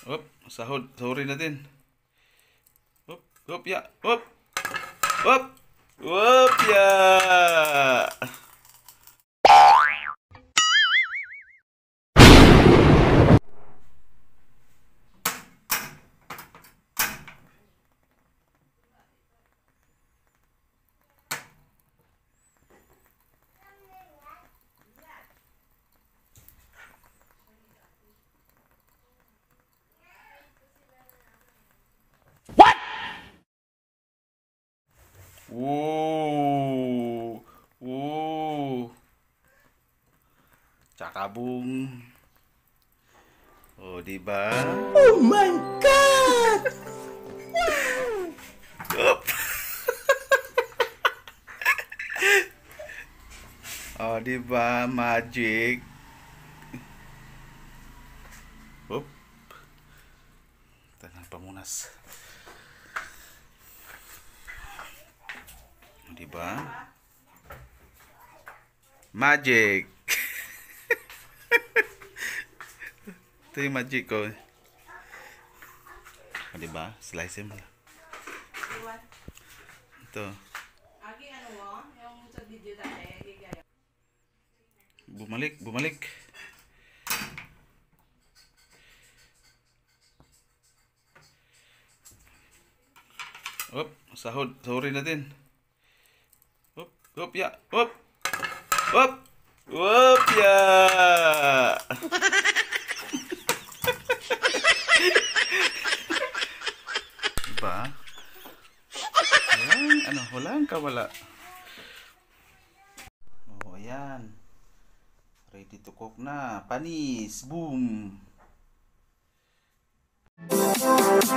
Up, sahurin natin. Up, ya. Up. Up. Up, ya. Wow. Wow. Cakabung. Oh, di ba? Oh my God! Up. Oh, di ba? Magic. Up. Tanang pamunas. Di ba? Magic. Ito yung magic ko. O, di ba? Slice mo. Ito. Agi ano mo? Yung sa video dati, gigaya. Bumalik. Up, sahurin natin. Up, ya. Up. Up. Up, ya. Diba? Ayan, hulaan ka wala. Oh, ayan. Ready to cook na. Panis. Boom.